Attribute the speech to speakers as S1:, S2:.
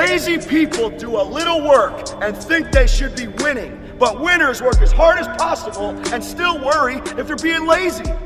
S1: Lazy people do a little work and think they should be winning, but winners work as hard as possible and still worry if they're being lazy.